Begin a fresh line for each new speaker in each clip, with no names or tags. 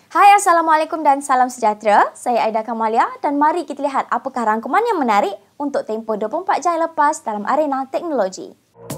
Hai, Assalamualaikum dan salam sejahtera. Saya Aida Kamalia dan mari kita lihat apakah rangkuman yang menarik untuk tempoh 24 jam lepas dalam arena teknologi.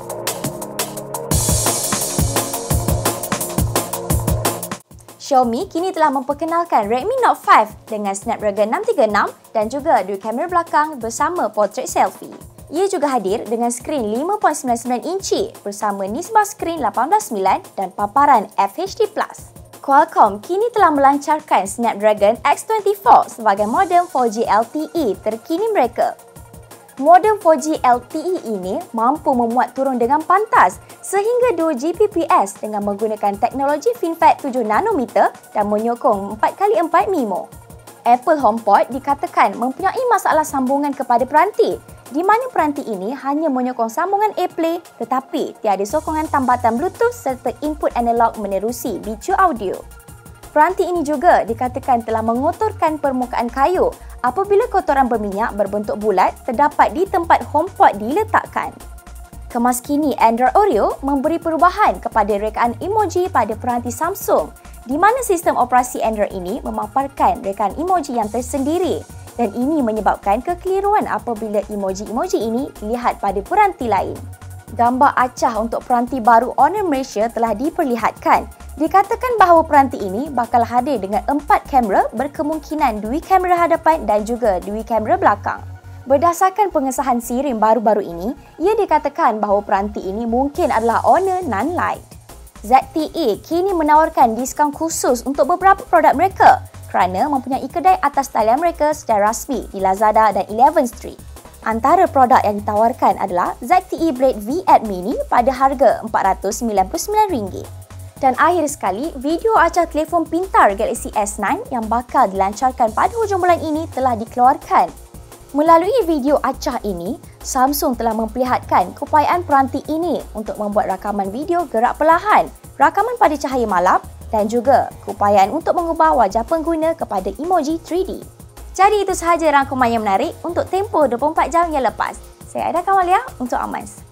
Xiaomi kini telah memperkenalkan Redmi Note 5 dengan Snapdragon 636 dan juga dua kamera belakang bersama portrait selfie. Ia juga hadir dengan skrin 5.99 inci bersama nisbah skrin 18:9 dan paparan FHD+. Qualcomm kini telah melancarkan Snapdragon X24 sebagai modem 4G LTE terkini mereka. Modem 4G LTE ini mampu memuat turun dengan pantas sehingga 2 Gbps dengan menggunakan teknologi FinFET 7 nanometer dan menyokong 4x4 MIMO. Apple HomePod dikatakan mempunyai masalah sambungan kepada peranti, di mana peranti ini hanya menyokong sambungan AirPlay tetapi tiada sokongan tambatan Bluetooth serta input analog menerusi bicu audio. Peranti ini juga dikatakan telah mengotorkan permukaan kayu apabila kotoran berminyak berbentuk bulat terdapat di tempat HomePod diletakkan. Kemaskini Android Oreo memberi perubahan kepada rekaan emoji pada peranti Samsung, di mana sistem operasi Android ini memaparkan rekaan emoji yang tersendiri dan ini menyebabkan kekeliruan apabila emoji-emoji ini dilihat pada peranti lain. Gambar acah untuk peranti baru Honor Malaysia telah diperlihatkan. Dikatakan bahawa peranti ini bakal hadir dengan 4 kamera berkemungkinan 2 kamera hadapan dan juga 2 kamera belakang. Berdasarkan pengesahan sirim baru-baru ini, ia dikatakan bahawa peranti ini mungkin adalah Honor Non-Lite. ZTE kini menawarkan diskaun khusus untuk beberapa produk mereka kerana mempunyai kedai atas talian mereka secara rasmi di Lazada dan 11 Street. Antara produk yang ditawarkan adalah ZTE Blade V8 Mini pada harga RM499. Dan akhir sekali, video acah telefon pintar Galaxy S9 yang bakal dilancarkan pada hujung bulan ini telah dikeluarkan. Melalui video acah ini, Samsung telah memperlihatkan keupayaan peranti ini untuk membuat rakaman video gerak perlahan, rakaman pada cahaya malam dan juga keupayaan untuk mengubah wajah pengguna kepada emoji 3D. Jadi itu sahaja rangkuman yang menarik untuk tempoh 24 jam yang lepas. Saya Aida Kamalia untuk Amaz.